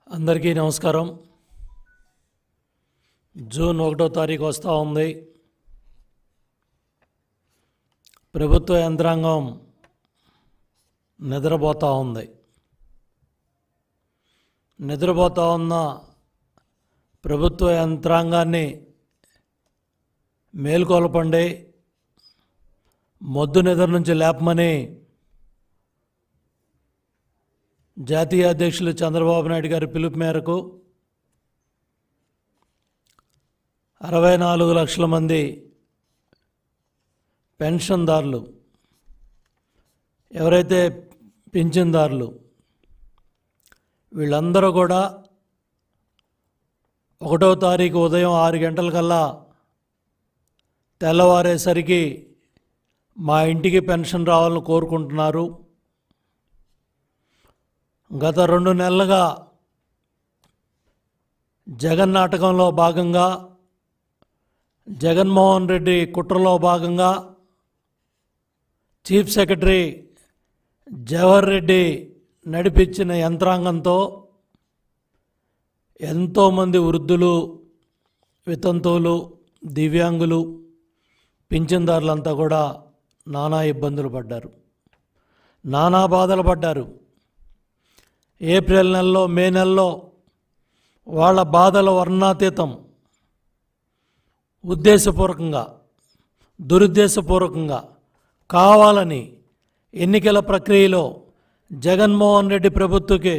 అందరికీ నమస్కారం. జూన్ 1వ తారీఖు వస్తూ ఉంది. ప్రభుత్వ యంత్రాంగం నిద్రపోతూ ఉంది. నిద్రపోతూ ఉన్న ప్రభుత్వ యంత్రాంగాన్ని మేల్కొల్పండి, మొద్దు నిద్ర నుంచి లేపమని జాతీయ అధ్యక్షులు చంద్రబాబు నాయుడు గారి పిలుపు మేరకు 64 లక్షల మంది పెన్షన్దారులు, ఎవరైతే పింఛన్దారులు, వీళ్ళందరూ కూడా 1వ తారీఖు ఉదయం 6 గంటలకల్లా తెల్లవారేసరికి మా ఇంటికి పెన్షన్ రావాలని కోరుకుంటున్నారు. గత 2 నెలలుగా జగన్ నాటకంలో భాగంగా, జగన్మోహన్ రెడ్డి కుట్రలో భాగంగా చీఫ్ సెక్రటరీ జవహర్ రెడ్డి నడిపించిన యంత్రాంగంతో ఎంతోమంది వృద్ధులు, వితంతువులు, దివ్యాంగులు, పింఛన్దారులంతా కూడా నానా ఇబ్బందులు పడ్డారు, నానా బాధలు పడ్డారు. ఏప్రిల్ నెలలో, మే నెలలో వాళ్ళ బాధల వర్ణాతీతం. ఉద్దేశపూర్వకంగా, దురుద్దేశపూర్వకంగా, కావాలని ఎన్నికల ప్రక్రియలో జగన్మోహన్ రెడ్డి ప్రభుత్వకి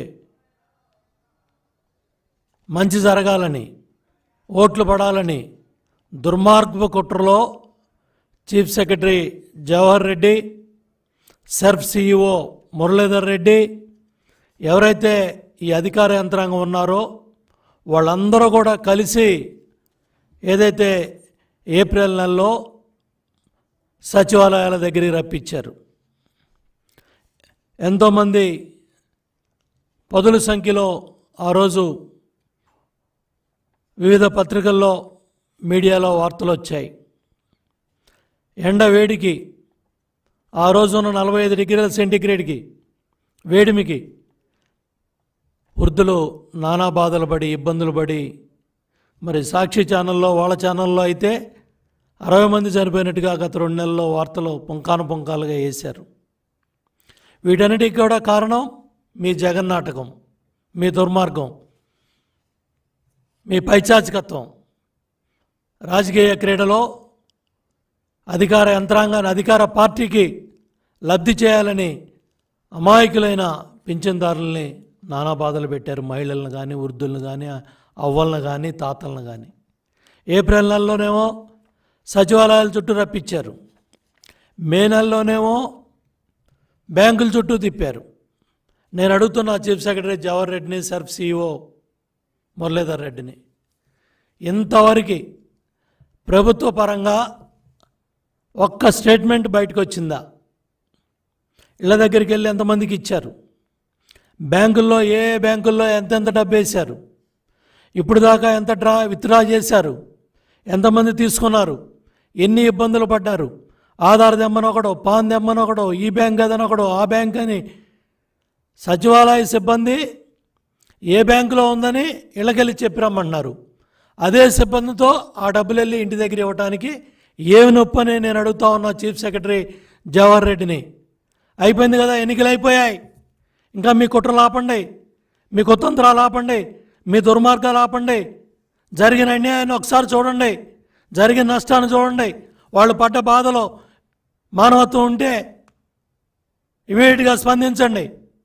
మంచి జరగాలని, ఓట్లు పడాలని దుర్మార్గపు కుట్రలో chief secretary Jawahar Reddy, SERP CEO Muralidhar Reddy, ఎవరైతే ఈ అధికార యంత్రాంగం ఉన్నారో వాళ్ళందరూ కూడా కలిసి ఏదైతే ఏప్రిల్ నెలలో సచివాలయాల దగ్గరికి రప్పించారు. ఎంతోమంది పదుల సంఖ్యలో ఆ రోజు వివిధ పత్రికల్లో, మీడియాలో వార్తలు వచ్చాయి. ఎండ వేడికి, ఆ రోజున 45 డిగ్రీల సెంటీగ్రేడ్కి వేడిమికి వృద్ధులు నానా బాధలు పడి, ఇబ్బందులు పడి, మరి సాక్షి ఛానల్లో, వాళ్ళ ఛానల్లో అయితే 60 మంది చనిపోయినట్టుగా గత 2 నెలల్లో వార్తలు పుంకానుగా వేశారు. వీటన్నిటికీ కూడా కారణం మీ జగన్ నాటకం, మీ దుర్మార్గం, మీ పైచాచికత్వం. రాజకీయ క్రీడలో అధికార యంత్రాంగాన్ని, అధికార పార్టీకి లబ్ధి చేయాలని అమాయకులైన పింఛన్దారుల్ని నానా బాధలు పెట్టారు. మహిళలను కానీ, వృద్ధులను కానీ, అవ్వలను కానీ, తాతలను కానీ. ఏప్రిల్ నెలలోనేమో సచివాలయాల చుట్టూ రప్పించారు. మే నెలలోనేమో బ్యాంకుల చుట్టూ తిప్పారు. నేను అడుగుతున్నా చీఫ్ సెక్రటరీ జవహర్ రెడ్డిని, సెర్ఫ్ సిఇఓ మురళీధర్ రెడ్డిని, ఇంతవరకు ప్రభుత్వ పరంగా ఒక్క స్టేట్మెంట్ బయటకు వచ్చిందా? ఇళ్ళ దగ్గరికి వెళ్ళి ఎంతమందికి ఇచ్చారు? బ్యాంకుల్లో ఏ బ్యాంకుల్లో ఎంతెంత డబ్బు వేశారు? ఇప్పుడు దాకా ఎంత విత్డ్రా చేశారు? ఎంతమంది తీసుకున్నారు? ఎన్ని ఇబ్బందులు పడ్డారు? ఆధార్ దెమ్మనొకడో, పాన్ దెమ్మనొకడో, ఈ బ్యాంక్ అదనొకడో, ఆ బ్యాంక్ అని సచివాలయ సిబ్బంది ఏ బ్యాంకులో ఉందని ఇళ్ళకెళ్ళి చెప్పిరమ్మన్నారు. అదే సిబ్బందితో ఆ డబ్బులు వెళ్ళి ఇంటి దగ్గర ఇవ్వడానికి ఏమి నొప్పి అని నేను అడుగుతా ఉన్నా చీఫ్ సెక్రటరీ జవహర్ రెడ్డిని. అయిపోయింది కదా, ఎన్నికలు అయిపోయాయి. ఇంకా మీ కుట్రలు ఆపండి, మీ కుతంత్రాలు ఆపండి, మీ దుర్మార్గాలు ఆపండి. జరిగిన అన్యాయాన్ని ఒకసారి చూడండి, జరిగిన నష్టాన్ని చూడండి. వాళ్ళు పడ్డ బాధలో మానవత్వం ఉంటే ఇమీడియట్గా స్పందించండి.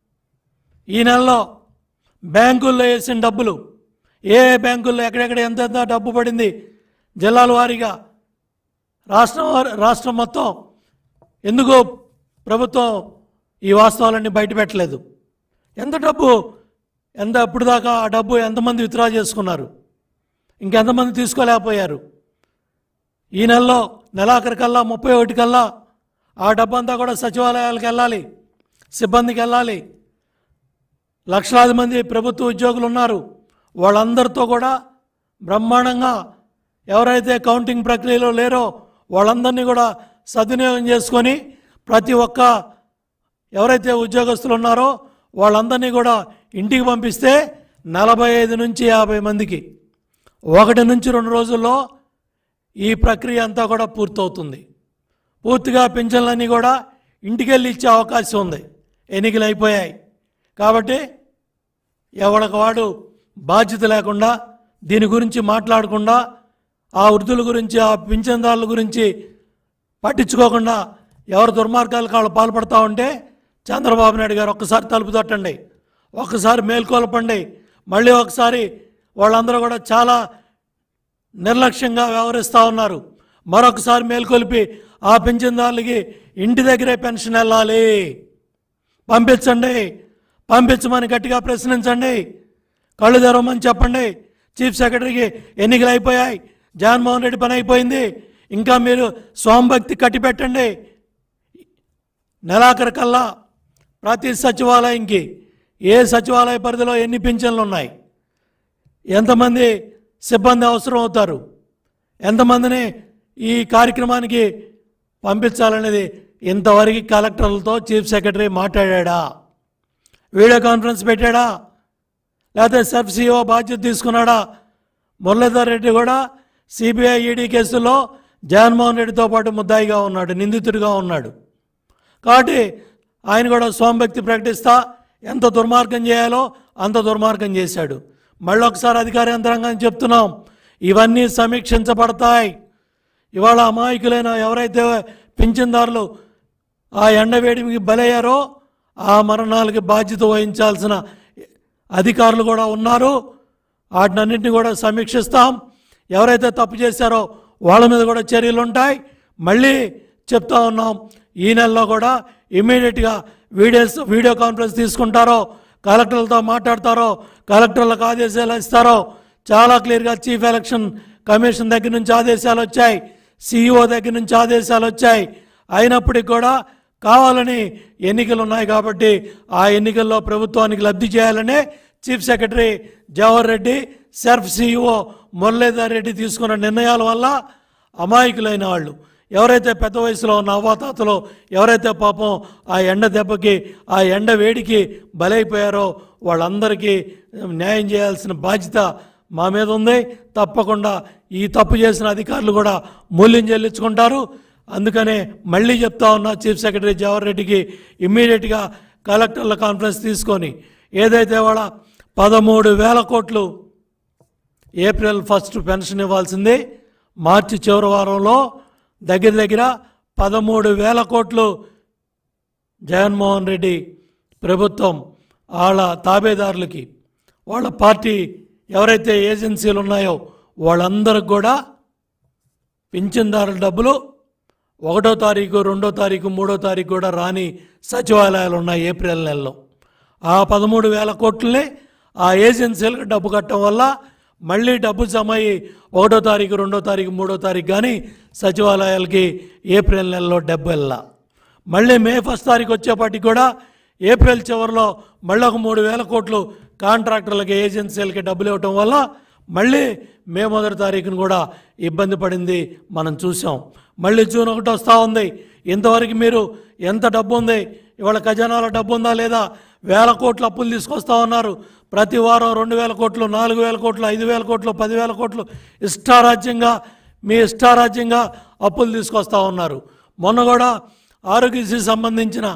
ఈ నెలలో బ్యాంకుల్లో వేసిన డబ్బులు, ఏ బ్యాంకుల్లో ఎక్కడెక్కడ ఎంతెంత డబ్బు పడింది, జిల్లాల వారీగా, రాష్ట్రం మొత్తం ఎందుకు ప్రభుత్వం ఈ వాస్తవాలన్నీ బయట పెట్టలేదు? ఎంత డబ్బు, ఇప్పుడు దాకా ఆ డబ్బు ఎంతమంది విత్డ్రా చేసుకున్నారు? ఇంకెంతమంది తీసుకోలేకపోయారు? ఈ నెలలో నెలాఖరికల్లా 31 కల్లా ఆ డబ్బు అంతా కూడా సచివాలయాలకు వెళ్ళాలి, సిబ్బందికి వెళ్ళాలి. లక్షలాది మంది ప్రభుత్వ ఉద్యోగులు ఉన్నారు. వాళ్ళందరితో కూడా బ్రహ్మాండంగా, ఎవరైతే కౌంటింగ్ ప్రక్రియలో లేరో వాళ్ళందరినీ కూడా సద్వినియోగం చేసుకొని, ప్రతి ఒక్క ఎవరైతే ఉద్యోగస్తులు ఉన్నారో వాళ్ళందరినీ కూడా ఇంటికి పంపిస్తే 45 నుంచి 50 మందికి 1 నుంచి 2 రోజుల్లో ఈ ప్రక్రియ అంతా కూడా పూర్తవుతుంది. పూర్తిగా పింఛన్లన్నీ కూడా ఇంటికెళ్ళి ఇచ్చే అవకాశం ఉంది. ఎన్నికలు అయిపోయాయి కాబట్టి ఎవరికి వాడు బాధ్యత లేకుండా దీని గురించి మాట్లాడకుండా ఆ వృద్ధుల గురించి ఆ పింఛన్దారుల గురించి పట్టించుకోకుండా ఎవరు దుర్మార్గాలకు వాళ్ళు పాల్పడతా ఉంటే చంద్రబాబు నాయుడు గారు ఒక్కసారి తలుపు తట్టండి, ఒక్కసారి మేల్కొల్పండి. మళ్ళీ ఒకసారి వాళ్ళందరూ కూడా చాలా నిర్లక్ష్యంగా వ్యవహరిస్తూ ఉన్నారు. మరొకసారి మేల్కొల్పి ఆ పింఛన్దారులకి ఇంటి దగ్గరే పెన్షన్ వెళ్ళాలి, పంపించండి, పంపించమని గట్టిగా ప్రశ్నించండి, కళ్ళు తెరవమని చెప్పండి. చీఫ్ సెక్రటరీకి ఎన్నికలు అయిపోయాయి, జగన్మోహన్ రెడ్డి పని అయిపోయింది, ఇంకా మీరు స్వామిభక్తి కట్టిపెట్టండి. నెలాఖరు కల్లా ప్రతి సచివాలయంకి ఏ సచివాలయ పరిధిలో ఎన్ని పింఛన్లు ఉన్నాయి, ఎంతమంది సిబ్బంది అవసరం అవుతారు, ఎంతమందిని ఈ కార్యక్రమానికి పంపించాలనేది ఇంతవరకు కలెక్టర్లతో చీఫ్ సెక్రటరీ మాట్లాడా, వీడియో కాన్ఫరెన్స్ పెట్టాడా, లేకపోతే సబ్ సిఇఓ బాధ్యత తీసుకున్నాడా? మురళీధర్ రెడ్డి కూడా సిబిఐ ఈడీ కేసుల్లో జగన్మోహన్ రెడ్డితో పాటు ముద్దాయిగా ఉన్నాడు, నిందితుడిగా ఉన్నాడు. కాబట్టి ఆయన కూడా స్వామిభక్తి ప్రకటిస్తా ఎంత దుర్మార్గం చేయాలో అంత దుర్మార్గం చేశాడు. మళ్ళీ ఒకసారి అధికార యంత్రాంగాన్ని చెప్తున్నాం, ఇవన్నీ సమీక్షించబడతాయి. ఇవాళ అమాయకులైన ఎవరైతే పింఛన్దారులు ఆ ఎండవేడికి బలయ్యారో ఆ మరణాలకి బాధ్యత వహించాల్సిన అధికారులు కూడా ఉన్నారు. వాటినన్నింటినీ కూడా సమీక్షిస్తాం. ఎవరైతే తప్పు చేశారో వాళ్ళ మీద కూడా చర్యలు ఉంటాయి. మళ్ళీ చెప్తా ఉన్నాం, ఈ నెలలో కూడా ఇమ్మీడియట్గా వీడియో కాన్ఫరెన్స్ తీసుకుంటారో, కలెక్టర్లతో మాట్లాడతారో, కలెక్టర్లకు ఆదేశాలు ఇస్తారో చాలా క్లియర్గా చీఫ్ ఎలక్షన్ కమిషన్ దగ్గర నుంచి ఆదేశాలు వచ్చాయి, సిఇఓ దగ్గర నుంచి ఆదేశాలు వచ్చాయి. అయినప్పటికీ కూడా కావాలని ఎన్నికలు ఉన్నాయి కాబట్టి ఆ ఎన్నికల్లో ప్రభుత్వానికి లబ్ధి చేయాలనే chief secretary Jawahar Reddy, SERP CEO Muralidhar Reddy తీసుకున్న నిర్ణయాల వల్ల అమాయకులైన వాళ్ళు ఎవరైతే పెద్ద వయసులో ఉన్న అవ్వాతాతలో ఎవరైతే పాపం ఆ ఎండ దెబ్బకి ఆ ఎండ వేడికి బలైపోయారో వాళ్ళందరికీ న్యాయం చేయాల్సిన బాధ్యత మా మీద ఉంది. తప్పకుండా ఈ తప్పు చేసిన అధికారులు కూడా మూల్యం చెల్లించుకుంటారు. అందుకనే మళ్ళీ చెప్తా ఉన్నా, చీఫ్ సెక్రటరీ జవహర్ రెడ్డికి ఇమ్మీడియట్గా కలెక్టర్ల కాన్ఫరెన్స్ తీసుకొని ఏదైతే వాళ్ళ 13,000 కోట్లు ఏప్రిల్ 1 పెన్షన్ ఇవ్వాల్సింది మార్చి చివరి వారంలో దగ్గర 13,000 కోట్లు జగన్మోహన్ రెడ్డి ప్రభుత్వం వాళ్ళ తాబేదారులకి, వాళ్ళ పార్టీ ఎవరైతే ఏజెన్సీలు ఉన్నాయో వాళ్ళందరికి కూడా పింఛన్దారుల డబ్బులు 1వ తారీఖు, 2వ తారీఖు, 3వ తారీఖు కూడా రాని సచివాలయాలు ఉన్నాయి ఏప్రిల్ నెలలో. ఆ 13,000 కోట్లని ఆ ఏజెన్సీలకు డబ్బు కట్టడం వల్ల మళ్ళీ డబ్బు జమ అయ్యి 1వ తారీఖు, 2వ తారీఖు, 3వ తారీఖు కానీ సచివాలయాలకి ఏప్రిల్ నెలలో డబ్బు వెళ్ళా. మళ్ళీ మే 1 తారీఖు వచ్చేపాటికి కూడా ఏప్రిల్ చివరిలో మళ్ళీ ఒక 3,000 కోట్లు కాంట్రాక్టర్లకి, ఏజెన్సీలకి డబ్బులు ఇవ్వటం వల్ల మళ్ళీ మే 1 తారీఖును కూడా ఇబ్బంది పడింది మనం చూసాం. మళ్ళీ జూన్ 1 వస్తూ ఉంది. ఇంతవరకు మీరు ఎంత డబ్బు ఉంది, ఇవాళ ఖజానాలో డబ్బు ఉందా లేదా? 1,000 కోట్లు అప్పులు తీసుకొస్తూ ఉన్నారు. ప్రతి వారం 2,000 కోట్లు, 4,000 కోట్లు, 5,000 కోట్లు, 10,000 కోట్లు ఇష్టారాజ్యంగా మీ ఇష్టారాజ్యంగా అప్పులు తీసుకొస్తూ ఉన్నారు. మొన్న కూడా ఆరోగ్యశ్రీ సంబంధించిన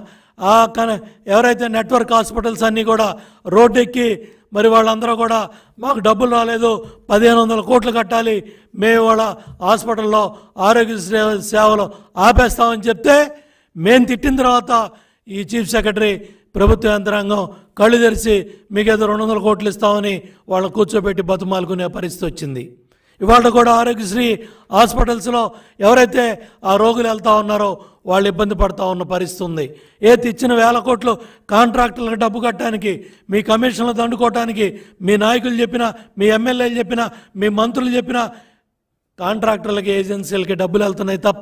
ఎవరైతే నెట్వర్క్ హాస్పిటల్స్ అన్నీ కూడా రోడ్డెక్కి మరి వాళ్ళందరూ కూడా మాకు డబ్బులు రాలేదు, 1,500 కోట్లు కట్టాలి, మేము వాళ్ళ హాస్పిటల్లో ఆరోగ్య సేవలు ఆపేస్తామని చెప్తే మేము తిట్టిన తర్వాత ఈ చీఫ్ సెక్రటరీ ప్రభుత్వ యంత్రాంగం కళ్ళు తెరిచి మీకేదో 200 కోట్లు ఇస్తామని వాళ్ళు కూర్చోబెట్టి బతుమాలుకునే పరిస్థితి వచ్చింది. ఇవాళ కూడా ఆరోగ్యశ్రీ హాస్పిటల్స్లో ఎవరైతే ఆ రోగులు వెళ్తూ ఉన్నారో వాళ్ళు ఇబ్బంది పడుతూ ఉన్న పరిస్థితి ఉంది. తెచ్చిన 1,000 కోట్లు కాంట్రాక్టర్లకు డబ్బు కట్టడానికి, మీ కమిషన్లు దండుకోవటానికి మీ నాయకులు చెప్పినా, మీ ఎమ్మెల్యేలు చెప్పినా, మీ మంత్రులు చెప్పినా కాంట్రాక్టర్లకి, ఏజెన్సీలకి డబ్బులు వెళ్తున్నాయి తప్ప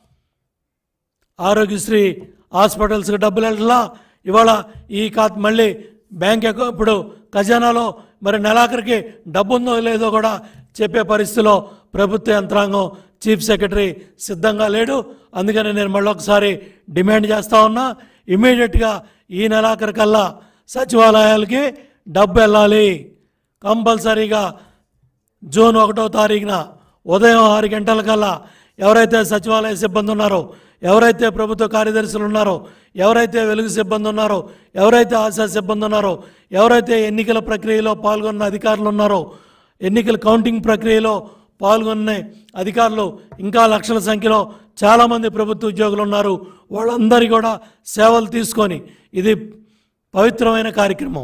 ఆరోగ్యశ్రీ హాస్పిటల్స్కి డబ్బులు వెళ్ళలా. ఇవాళ ఈ మళ్ళీ బ్యాంక్ ఇప్పుడు ఖజానాలో మరి నెలాఖరికి డబ్బు ఉందో లేదో కూడా చెప్పే పరిస్థితిలో ప్రభుత్వ యంత్రాంగం, చీఫ్ సెక్రటరీ సిద్ధంగా లేడు. అందుకని నేను మళ్ళీ ఒకసారి డిమాండ్ చేస్తూ ఉన్నా, ఇమ్మీడియట్గా ఈ నెలాఖరు కల్లా సచివాలయాలకి డబ్బు వెళ్ళాలి. కంపల్సరీగా జూన్ 1వ తారీఖున ఉదయం 6 గంటలకల్లా ఎవరైతే సచివాలయ సిబ్బంది ఉన్నారో, ఎవరైతే ప్రభుత్వ కార్యదర్శులు ఉన్నారో, ఎవరైతే వెలుగు సిబ్బంది ఉన్నారో, ఎవరైతే ఆశా సిబ్బంది ఉన్నారో, ఎవరైతే ఎన్నికల ప్రక్రియలో పాల్గొన్న అధికారులు ఉన్నారో, ఎన్నికల కౌంటింగ్ ప్రక్రియలో పాల్గొన్న అధికారులు ఇంకా లక్షల సంఖ్యలో చాలామంది ప్రభుత్వ ఉద్యోగులు ఉన్నారు. వాళ్ళందరి కూడా సేవలు తీసుకొని ఇది పవిత్రమైన కార్యక్రమం.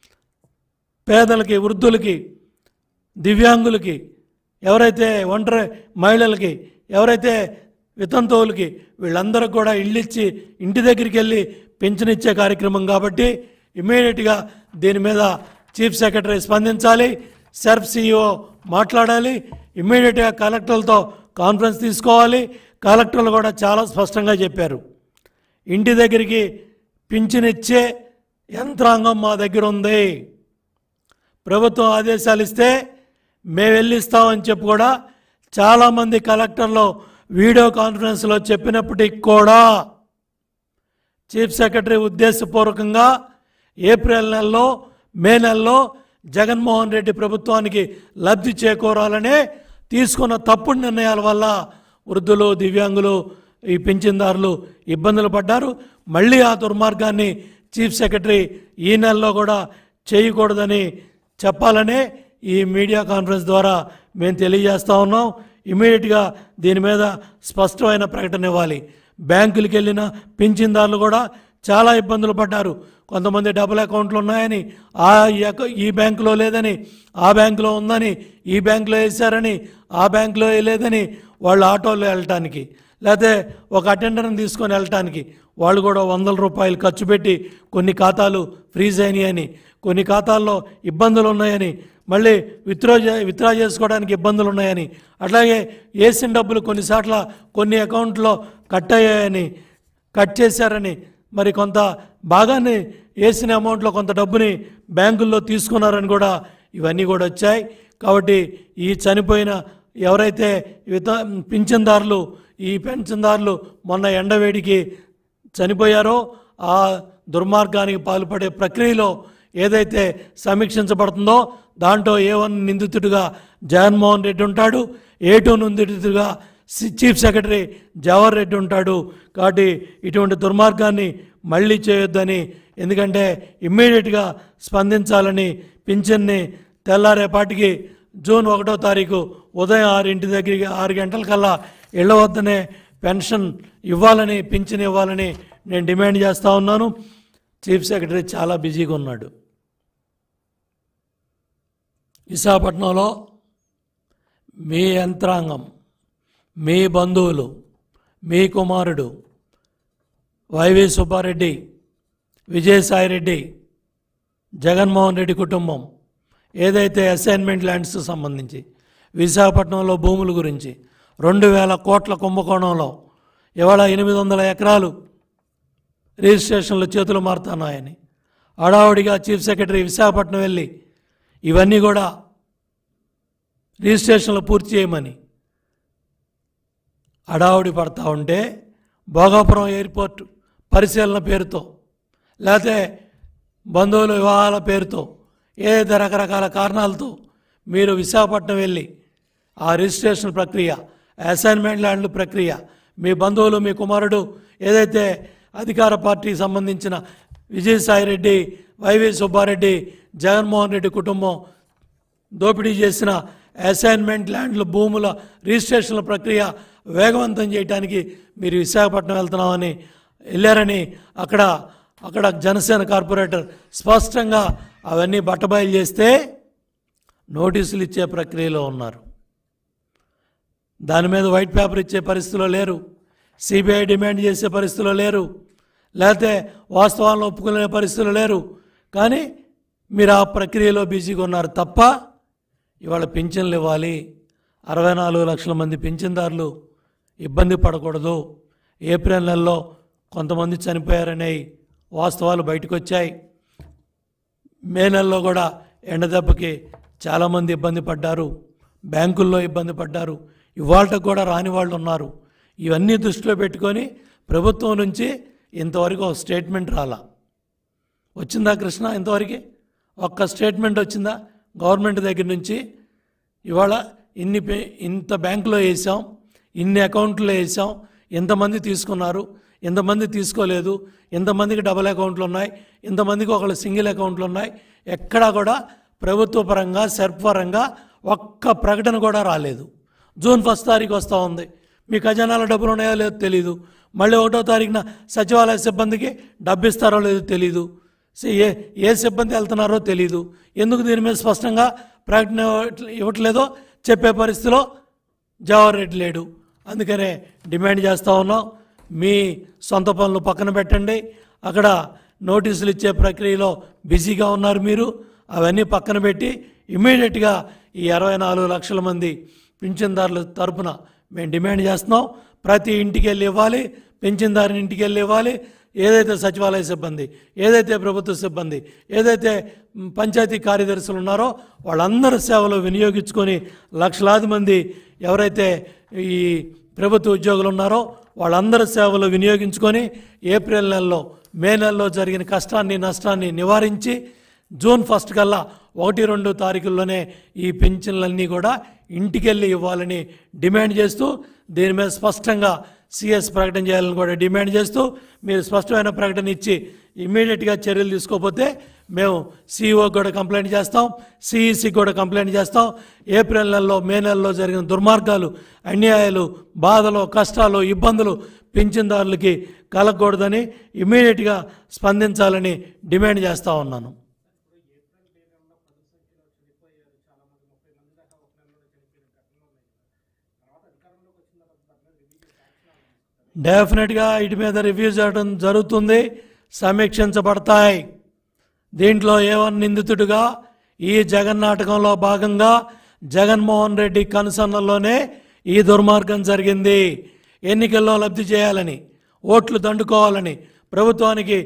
పేదలకి, వృద్ధులకి, దివ్యాంగులకి, ఎవరైతే ఒంటరి మహిళలకి, ఎవరైతే వితంతువులకి, వీళ్ళందరికీ కూడా ఇళ్ళు ఇచ్చి ఇంటి దగ్గరికి వెళ్ళి పింఛన్ ఇచ్చే కార్యక్రమం కాబట్టి ఇమ్మీడియట్గా దీని మీద చీఫ్ సెక్రటరీ స్పందించాలి. సెర్ఫ్ సిఇఓ మాట్లాడాలి. ఇమ్మీడియట్గా కలెక్టర్లతో కాన్ఫరెన్స్ తీసుకోవాలి. కలెక్టర్లు కూడా చాలా స్పష్టంగా చెప్పారు, ఇంటి దగ్గరికి పింఛన్ ఇచ్చే యంత్రాంగం మా దగ్గర ఉంది. ప్రభుత్వం ఆదేశాలు ఇస్తే మేము వెళ్ళిస్తామని చెప్పి కూడా చాలామంది కలెక్టర్లు వీడియో కాన్ఫరెన్స్లో చెప్పినప్పటికీ కూడా చీఫ్ సెక్రటరీ ఉద్దేశపూర్వకంగా ఏప్రిల్ నెలలో, మే నెలలో జగన్మోహన్ రెడ్డి ప్రభుత్వానికి లబ్ధి చేకూరాలనే తీసుకున్న తప్పుడు నిర్ణయాల వల్ల వృద్ధులు, దివ్యాంగులు, ఈ పింఛన్దారులు ఇబ్బందులు పడ్డారు. మళ్ళీ ఆ దుర్మార్గాన్ని చీఫ్ సెక్రటరీ ఈ నెలలో కూడా చేయకూడదని చెప్పాలనే ఈ మీడియా కాన్ఫరెన్స్ ద్వారా మేము తెలియజేస్తూ ఉన్నాం. ఇమీడియట్గా దీని మీద స్పష్టమైన ప్రకటన ఇవ్వాలి. బ్యాంకులకు వెళ్ళిన పింఛన్దారులు కూడా చాలా ఇబ్బందులు పడ్డారు. కొంతమంది డబుల్ అకౌంట్లు ఉన్నాయని, ఈ బ్యాంకులో లేదని, ఆ బ్యాంకులో ఉందని, ఈ బ్యాంకులో వేశారని, ఆ బ్యాంకులో వేయలేదని వాళ్ళు ఆటోలో వెళ్ళటానికి, లేకపోతే ఒక అటెండర్ని తీసుకొని వెళ్ళటానికి వాళ్ళు కూడా ₹100 ఖర్చు పెట్టి కొన్ని ఖాతాలు ఫ్రీజ్ అయినాయని, కొన్ని ఖాతాల్లో ఇబ్బందులు ఉన్నాయని, మళ్ళీ విత్డ్రా చేసుకోవడానికి ఇబ్బందులు ఉన్నాయని, అట్లాగే వేసిన డబ్బులు కొన్నిసార్లు కొన్ని అకౌంట్లో కట్ అయ్యాయని, కట్ చేశారని, మరి కొంత భాగాన్ని వేసిన అమౌంట్లో కొంత డబ్బుని బ్యాంకుల్లో తీసుకున్నారని కూడా ఇవన్నీ కూడా వచ్చాయి. కాబట్టి ఈ చనిపోయిన ఎవరైతే పింఛన్దారులు, ఈ పెన్షన్దారులు మొన్న ఎండవేడికి చనిపోయారో ఆ దుర్మార్గానికి పాల్పడే ప్రక్రియలో ఏదైతే సమీక్షించబడుతుందో దాంట్లో A1 నిందితుడిగా జగన్మోహన్ రెడ్డి ఉంటాడు, A2 నిందితుడిగా చీఫ్ సెక్రటరీ జవహర్ రెడ్డి ఉంటాడు. కాబట్టి ఇటువంటి దుర్మార్గాన్ని మళ్ళీ చేయొద్దని, ఎందుకంటే ఇమ్మీడియట్గా స్పందించాలని, పింఛన్ని తెల్లారేపాటికి జూన్ 1వ తారీఖు ఉదయం 6 గంటలకల్లా ఇళ్ల వద్దనే పెన్షన్ ఇవ్వాలని, పింఛన్ ఇవ్వాలని నేను డిమాండ్ చేస్తూ ఉన్నాను. చీఫ్ సెక్రటరీ చాలా బిజీగా ఉన్నాడు. విశాఖపట్నంలో మీ యంత్రాంగం, మీ బంధువులు, మీ కుమారుడు వైవి సుబ్బారెడ్డి, విజయసాయిరెడ్డి, జగన్మోహన్ రెడ్డి కుటుంబం ఏదైతే అసైన్మెంట్ ల్యాండ్స్ సంబంధించి విశాఖపట్నంలో భూముల గురించి 2000 కోట్ల కుంభకోణంలో ఇవాళ 800 ఎకరాలు రిజిస్ట్రేషన్లు చేతులు మారుతున్నాయని హడావుడిగా చీఫ్ సెక్రటరీ విశాఖపట్నం వెళ్ళి ఇవన్నీ కూడా రిజిస్ట్రేషన్లు పూర్తి చేయమని హడావుడి పడతా ఉంటే, భోగాపురం ఎయిర్పోర్ట్ పరిశీలన పేరుతో, లేకపోతే బంధువుల వివాహాల పేరుతో, ఏదైతే రకరకాల కారణాలతో మీరు విశాఖపట్నం వెళ్ళి ఆ రిజిస్ట్రేషన్ ప్రక్రియ, అసైన్మెంట్ ల్యాండ్ల ప్రక్రియ, మీ బంధువులు, మీ కుమారుడు ఏదైతే అధికార పార్టీకి సంబంధించిన విజయసాయిరెడ్డి, వైవి సుబ్బారెడ్డి, జగన్మోహన్ రెడ్డి కుటుంబం దోపిడీ చేసిన అసైన్మెంట్ ల్యాండ్ల భూముల రిజిస్ట్రేషన్ల ప్రక్రియ వేగవంతం చేయడానికి మీరు విశాఖపట్నం వెళ్తున్నామని వెళ్ళారని అక్కడ జనసేన కార్పొరేటర్ స్పష్టంగా అవన్నీ బట్టబయలు చేస్తే నోటీసులు ఇచ్చే ప్రక్రియలో ఉన్నారు. దాని మీద వైట్ పేపర్ ఇచ్చే పరిస్థితిలో లేరు, సిబిఐ డిమాండ్ చేసే పరిస్థితిలో లేరు, లేకపోతే వాస్తవాలను ఒప్పుకునే పరిస్థితిలో లేరు. కానీ మీరు ఆ ప్రక్రియలో బిజీగా ఉన్నారు తప్ప ఇవాళ పింఛన్లు ఇవ్వాలి, 64 లక్షల మంది పింఛన్దారులు ఇబ్బంది పడకూడదు, ఏప్రిల్ నెలలో కొంతమంది చనిపోయారనే వాస్తవాలు బయటకు వచ్చాయి, మే నెలలో కూడా ఎండదెబ్బకి చాలామంది ఇబ్బంది పడ్డారు, బ్యాంకుల్లో ఇబ్బంది పడ్డారు, ఇవాళకు కూడా రాని వాళ్ళు ఉన్నారు. ఇవన్నీ దృష్టిలో పెట్టుకొని ప్రభుత్వం నుంచి ఇంతవరకు ఒక స్టేట్మెంట్ రాలా. వచ్చిందా కృష్ణ? ఇంతవరకు ఒక్క స్టేట్మెంట్ వచ్చిందా? గవర్నమెంట్ దగ్గర నుంచి ఇవాళ ఇంత బ్యాంకులో వేసాం, ఇన్ని అకౌంట్లో వేసాం, ఎంతమంది తీసుకున్నారు, ఎంతమంది తీసుకోలేదు, ఎంతమందికి డబుల్ అకౌంట్లు ఉన్నాయి, ఎంతమందికి ఒకళ్ళు సింగిల్ అకౌంట్లు ఉన్నాయి, ఎక్కడా కూడా ప్రభుత్వ పరంగా సెర్ప్ పరంగా ఒక్క ప్రకటన కూడా రాలేదు. జూన్ 1 తారీఖు వస్తూ ఉంది, మీ ఖజానాలో డబ్బులు ఉన్నాయో లేదో తెలీదు. మళ్ళీ 1వ తారీఖున సచివాలయ సిబ్బందికి డబ్బు ఇస్తారో లేదో తెలీదు. ఏ సిబ్బంది వెళ్తున్నారో తెలీదు. ఎందుకు దీని మీద స్పష్టంగా ప్రకటన ఇవ్వట్లేదో చెప్పే పరిస్థితిలో జవహర్ రెడ్డి లేడు. అందుకనే డిమాండ్ చేస్తూ ఉన్నాం, మీ సొంత పనులు పక్కన పెట్టండి. అక్కడ నోటీసులు ఇచ్చే ప్రక్రియలో బిజీగా ఉన్నారు మీరు. అవన్నీ పక్కన పెట్టి ఇమ్మీడియట్గా ఈ 24 లక్షల మంది పింఛన్దారుల తరపున మేము డిమాండ్ చేస్తున్నాం. ప్రతి ఇంటికి వెళ్ళి ఇవ్వాలి, పింఛన్దారుని ఇంటికి వెళ్ళి ఇవ్వాలి. ఏదైతే సచివాలయ సిబ్బంది, ఏదైతే ప్రభుత్వ సిబ్బంది, ఏదైతే పంచాయతీ కార్యదర్శులు ఉన్నారో వాళ్ళందరి సేవలు వినియోగించుకొని లక్షలాది మంది ఎవరైతే ఈ ప్రభుత్వ ఉద్యోగులు ఉన్నారో వాళ్ళందరి సేవలు వినియోగించుకొని ఏప్రిల్ నెలలో మే నెలలో జరిగిన కష్టాన్ని నష్టాన్ని నివారించి జూన్ 1 కల్లా 1-2 తారీఖుల్లోనే ఈ పింఛన్లన్నీ కూడా ఇంటికెళ్ళి ఇవ్వాలని డిమాండ్ చేస్తూ, దీని మీద స్పష్టంగా సిఎస్ ప్రకటన చేయాలని కూడా డిమాండ్ చేస్తూ, మీరు స్పష్టమైన ప్రకటన ఇచ్చి ఇమ్మీడియట్గా చర్యలు తీసుకోకపోతే మేము సిఇఓకి కూడా కంప్లైంట్ చేస్తాం, సిఈసికి కూడా కంప్లైంట్ చేస్తాం. ఏప్రిల్ నెలలో మే నెలలో జరిగిన దుర్మార్గాలు, అన్యాయాలు, బాధలు, కష్టాలు, ఇబ్బందులు పింఛన్దారులకి కలగకూడదని ఇమ్మీడియట్గా స్పందించాలని డిమాండ్ చేస్తూ ఉన్నాను. డెఫినెట్గా వీటి మీద రివ్యూ చేయడం జరుగుతుంది, సమీక్షించబడతాయి. దీంట్లో ఏవన్ నిందితుడిగా ఈ జగన్ నాటకంలో భాగంగా జగన్మోహన్ రెడ్డి కనుసన్నల్లోనే ఈ దుర్మార్గం జరిగింది. ఎన్నికల్లో లబ్ధి చేయాలని, ఓట్లు దండుకోవాలని, ప్రభుత్వానికి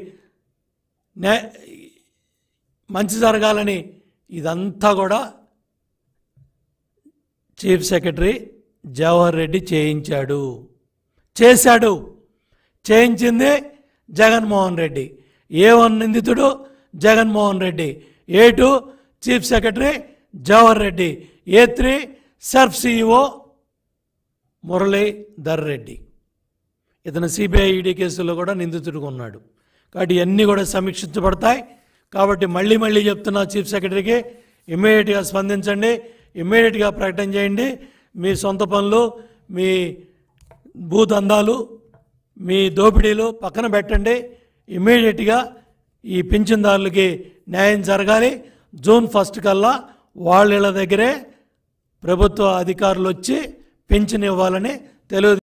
మంచి జరగాలని ఇదంతా కూడా చీఫ్ సెక్రటరీ జవహర్ రెడ్డి చేశాడు. చేయించింది జగన్మోహన్ రెడ్డి. A1 నిందితుడు Jaganmohan Reddy, A2 chief secretary Jawahar Reddy, A3 SERP CEO Muralidhar Reddy. ఇతను సిబిఐ ఈడీ కేసులో కూడా నిందితుడిగా ఉన్నాడు. కాబట్టి ఇవన్నీ కూడా సమీక్షించబడతాయి. కాబట్టి మళ్ళీ చెప్తున్నా, చీఫ్ సెక్రటరీకి ఇమ్మీడియట్గా స్పందించండి, ఇమ్మీడియట్గా ప్రకటన చేయండి. మీ సొంత పనులు, మీ భూదందాలు, మీ దోపిడీలు పక్కన పెట్టండి. ఇమ్మీడియట్గా ఈ పింఛన్దారులకి న్యాయం జరగాలి. జూన్ 1 కల్లా వాళ్ళ దగ్గరే ప్రభుత్వ అధికారులు వచ్చి పింఛన్ ఇవ్వాలని తెలుగు